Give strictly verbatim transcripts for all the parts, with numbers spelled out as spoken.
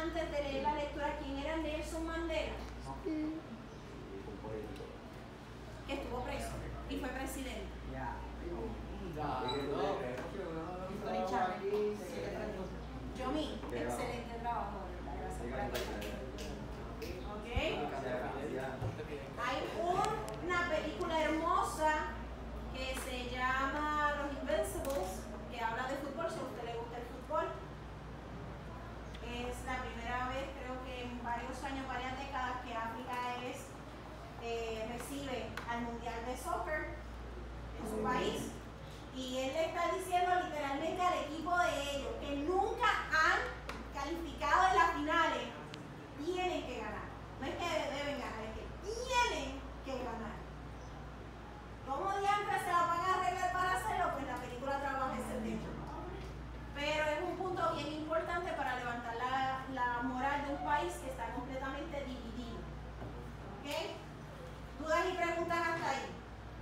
antes de leer la lectura quién era Nelson Mandela? Que estuvo preso y fue presidente. Yomi, excelente trabajo, gracias por aquí. Ok. Hay una película hermosa que se llama Los Invincibles, que habla de fútbol, si a usted le gusta el fútbol. Es la primera vez, creo que en varios años, varias décadas, que África es, eh, recibe al Mundial de Soccer en su país. Y él le está diciendo literalmente al equipo de ellos que nunca han calificado en las finales, tienen que ganar. No es que deben ganar, es que tienen que ganar. ¿Cómo diantres se la van a arreglar para hacerlo? Pues la película trabaja ese tema. Pero es un punto bien importante para levantar la, la moral de un país que está completamente dividido. ¿Ok? ¿Dudas y preguntas hasta ahí?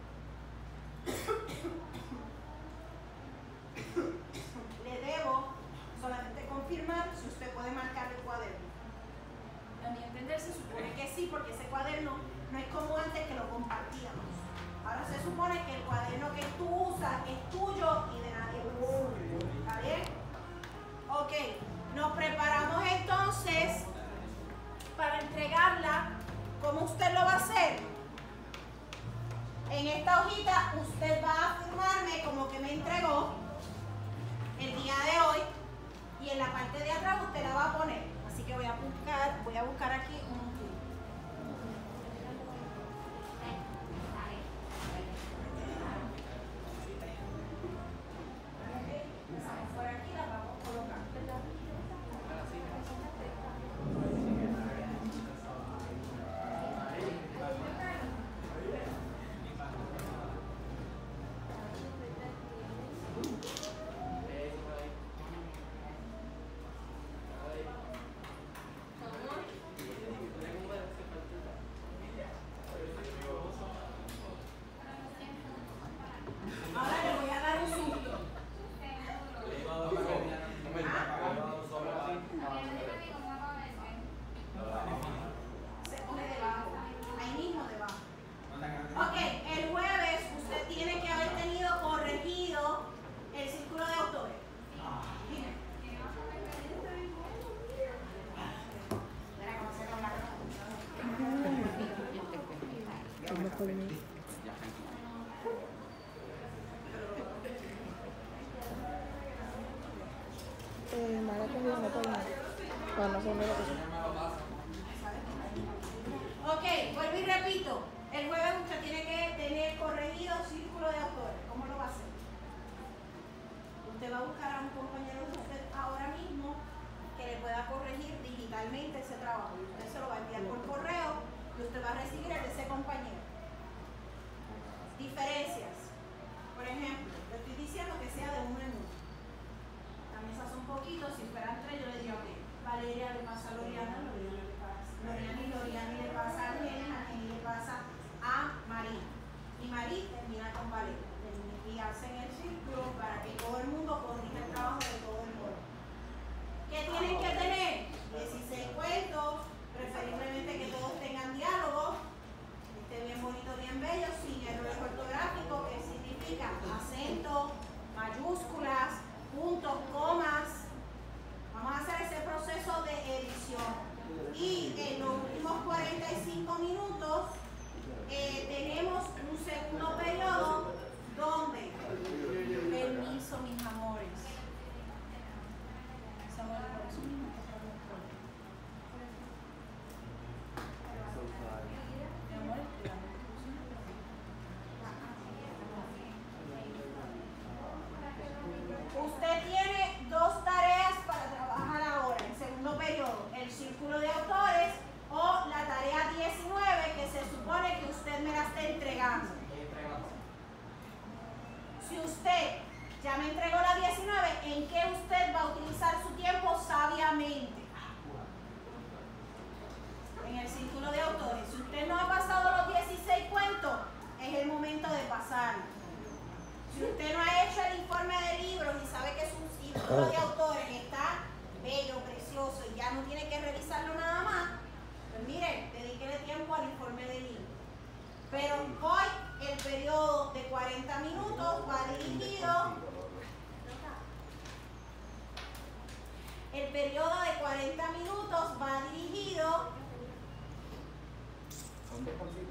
Le debo solamente confirmar si usted puede marcar el cuaderno. A mi entender se supone que sí, porque ese cuaderno no es como antes que lo compartíamos. Ahora se supone que el cuaderno que tú usas es tuyo y de nadie más. ¿Está bien? Ok, nos preparamos entonces para entregarla. ¿Cómo usted lo va a hacer? En esta hojita usted va a firmarme como que me entregó el día de hoy y en la parte de atrás usted la va a poner. Así que voy a buscar, voy a buscar aquí un por aquí la vamos a colocar. Ahora le voy a dar un susto. Se pone debajo, ahí mismo debajo. Ok, el jueves usted tiene que haber tenido corregido el círculo de autores. Mire. Mira cómo se habla. Eh, Mara cogió una palma. Para no hacerme la cosa. Ok, vuelvo y repito. El jueves usted tiene que tener corregido círculo de autores. ¿Cómo lo va a hacer? Usted va a buscar a un compañero de usted ahora mismo que le pueda corregir digitalmente ese trabajo. Y usted se lo va a enviar por correo y usted va a recibir el de ese compañero. Diferencias. Por ejemplo, le estoy diciendo que sea de uno en uno. También se hace un poquito, si fueran tres, yo le diría que Valeria le pasa a Loriana, Loriana le pasa a Loriana y Loriana le pasa a Jenny, a Jenny le pasa a María. Y María termina con Valeria. Y hacen el círculo para que todo el mundo corrija el trabajo de todo el mundo. ¿Qué tienen que tener? dieciséis cuentos, preferiblemente que todos tengan diálogo, esté bien bonito, bien bello, sin errores ortográficos, que significa acento, mayúsculas, puntos, comas. Vamos a hacer ese proceso de edición. Y en los últimos cuarenta y cinco minutos eh, tenemos un segundo periodo donde, permiso mis amores, Samuel, por eso mismo que está muy fuerte. Mi amor, usted tiene dos tareas para trabajar ahora, en segundo periodo, el círculo de autores o la tarea diecinueve, que se supone que usted me la está entregando. Si usted ya me entregó la diecinueve, ¿en qué usted va a utilizar su tiempo sabiamente? En el círculo de autores. Si usted no ha pasado los dieciséis cuentos, es el momento de pasarlo. Si usted no ha hecho el informe de libros y sabe que su círculo de autores está bello, precioso y ya ya no tiene que revisarlo nada más, pues mire, dedíquele tiempo al informe de línea. Pero hoy el periodo de cuarenta minutos va dirigido, el periodo de cuarenta minutos va dirigido. ¿Dónde consigo?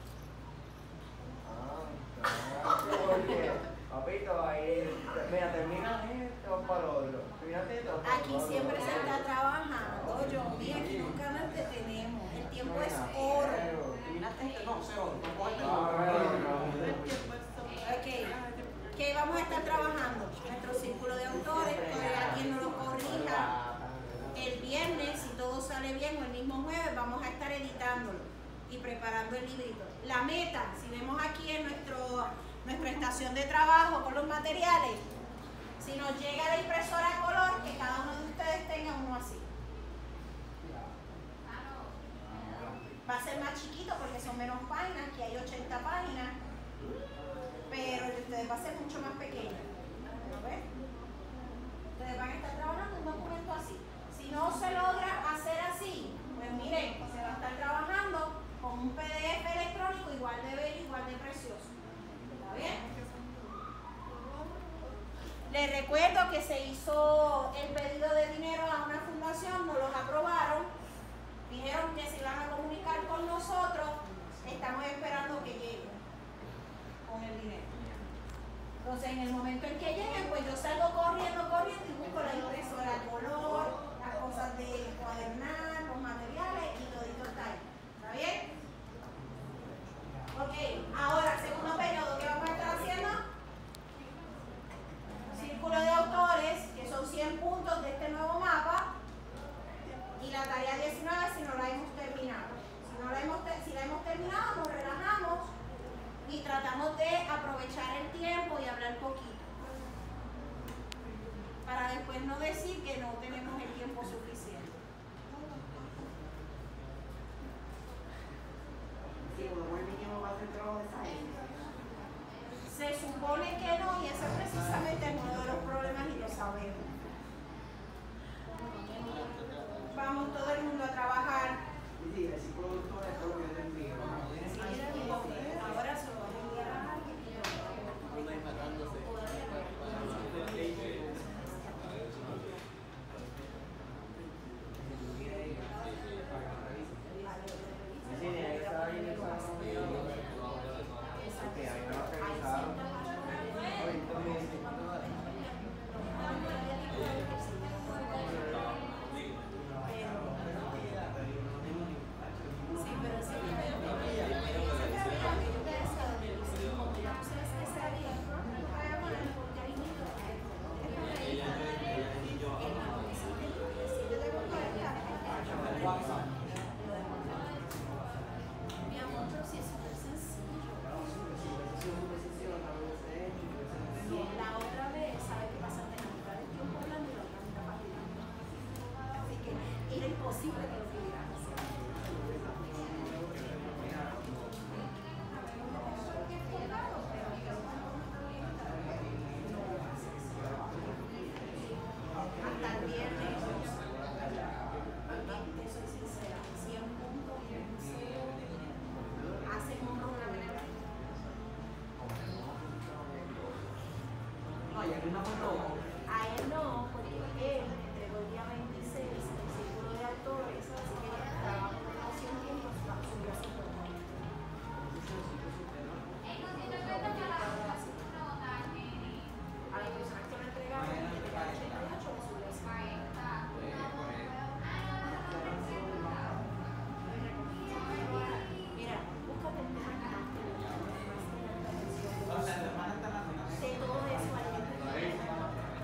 Ah, porque, papito, ahí, mira, termina esto para lo otro. Terminaste esto. Aquí siempre se está trabajando, yo, mira, aquí nunca nos detenemos. El tiempo es oro. Terminaste esto, no, cero, no coges Ok, ¿qué vamos a estar trabajando? Nuestro círculo de autores, todavía quien no lo corrija. El viernes, si todo sale bien, o el mismo jueves, vamos a estar editándolo y preparando el librito. La meta, si vemos aquí en nuestro, nuestra estación de trabajo con los materiales, si nos llega la impresora a color, que cada uno de ustedes tenga uno así. Va a ser más chiquito porque son menos páginas, aquí hay ochenta páginas, pero el de ustedes va a ser mucho más pequeño. ¿Lo ven? Ustedes van a estar trabajando un documento así. Si no se logra hacer así, pues miren, se va a estar trabajando con un P D F electrónico igual de bello, igual de precioso. ¿Está bien? Les recuerdo que se hizo el pedido de dinero a una fundación, no los aprobaron, dijeron que se iban a comunicar con nosotros, estamos esperando que lleguen con el dinero. Entonces, en el momento en que lleguen, pues yo salgo corriendo, corriendo y busco la impresora a color, las cosas de cuadernar, los materiales y todito está ahí. ¿Está bien? Ok, ahora, segundo periodo, ¿qué vamos a estar haciendo? Círculo de autores, que son cien puntos de este nuevo mapa, y la tarea diecinueve si no la hemos terminado. Si, no la hemos, si la hemos terminado, nos relajamos y tratamos de aprovechar el tiempo y hablar poquito, para después no decir que no tenemos el tiempo suficiente. Se supone que no, y ese es precisamente uno de los problemas y lo sabemos. Vamos todo el mundo a trabajar. Sí, el círculo de autores es lo que yo te envío. Ahora se lo voy a enviar a alguien. A él no, porque él entregó el día veintiséis el círculo de autores, así que trabajo con cien tiempos para subir a su programa. A las personas que me entregaron, que entregaron ochenta y ocho, le subió a cincuenta. Mira, búscate el tema que más te gusta, más te llama la atención. De todo eso hay que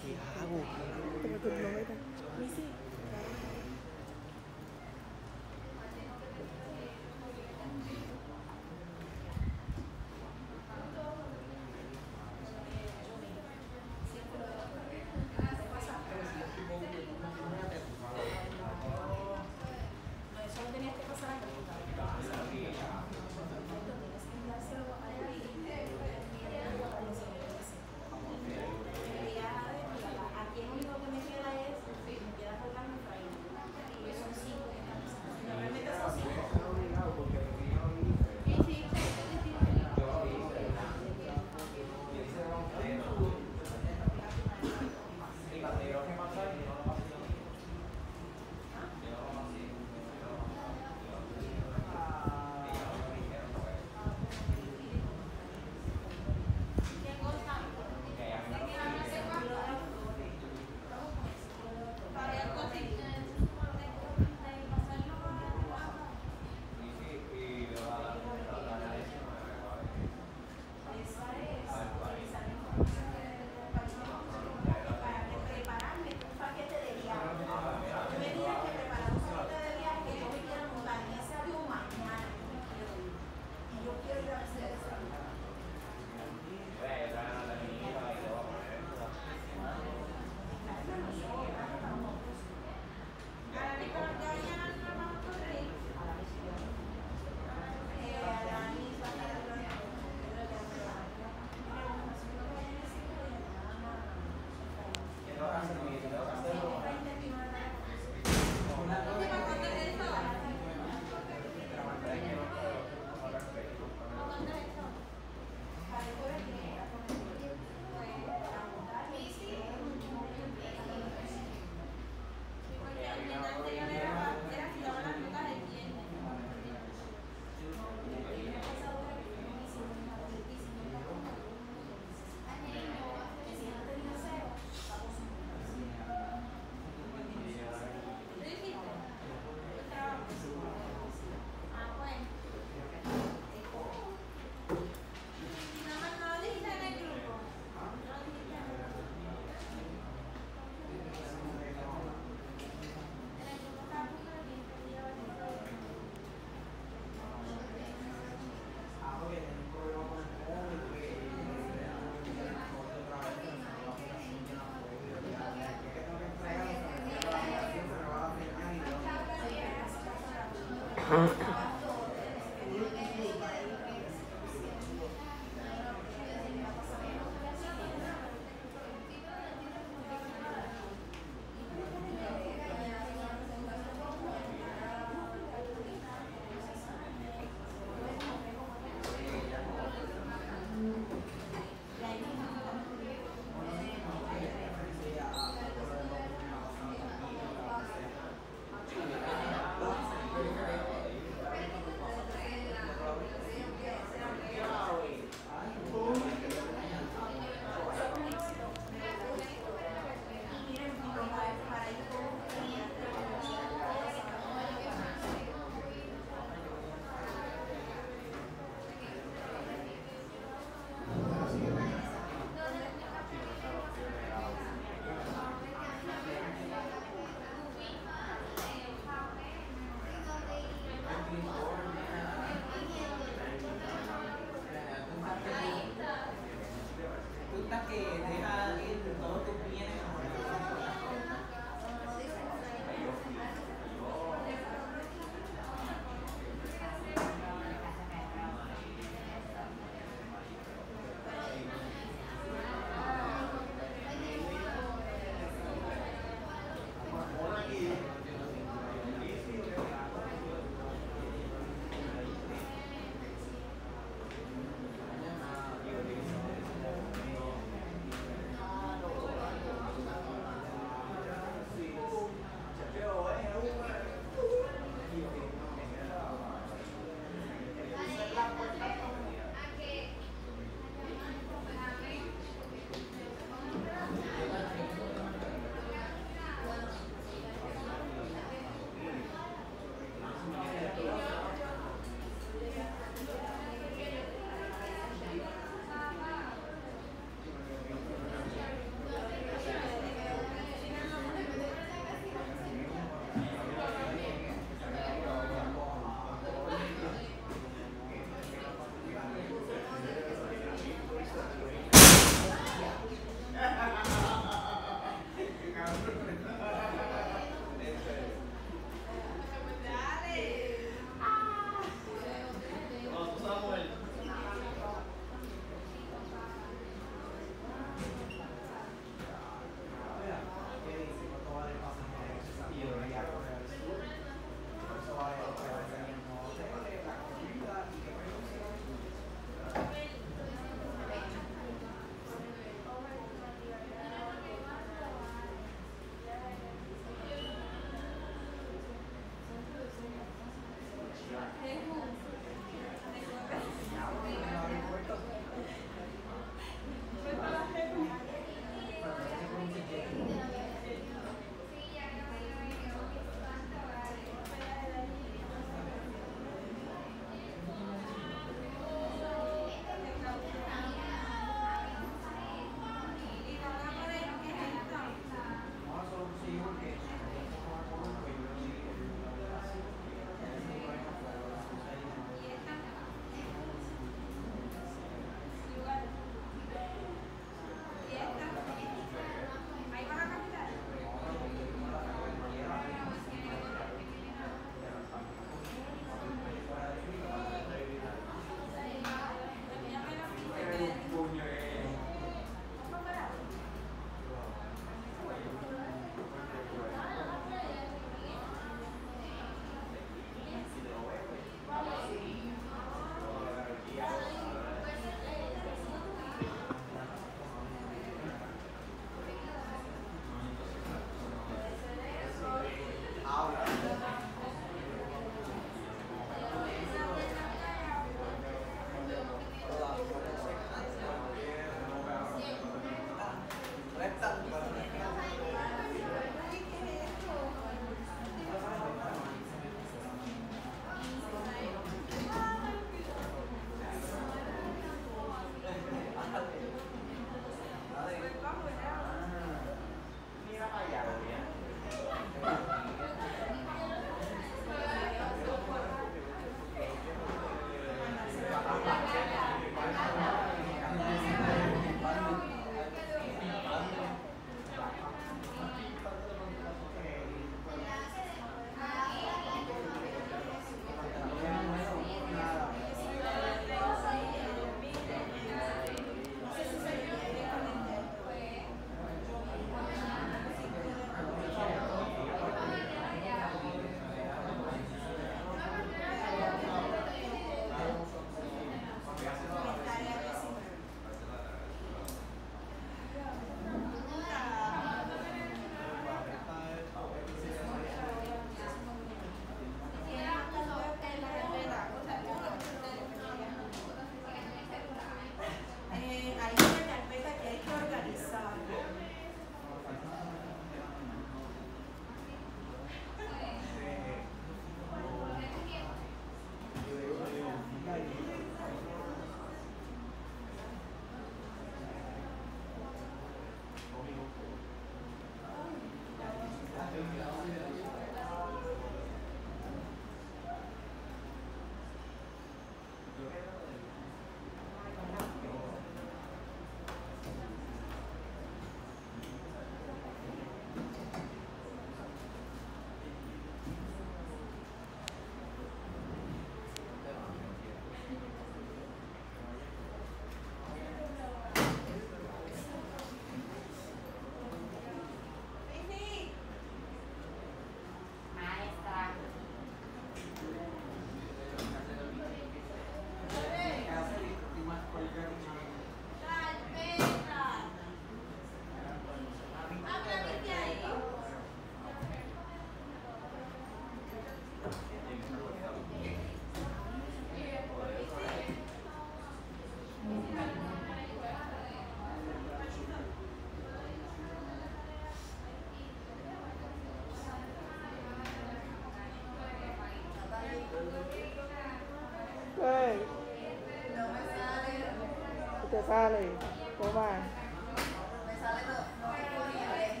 te sale. Toma. Me sale no, no disponible.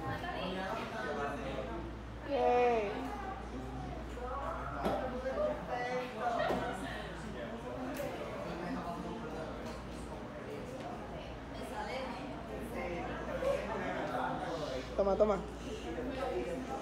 Yay. Me sale. Toma, toma.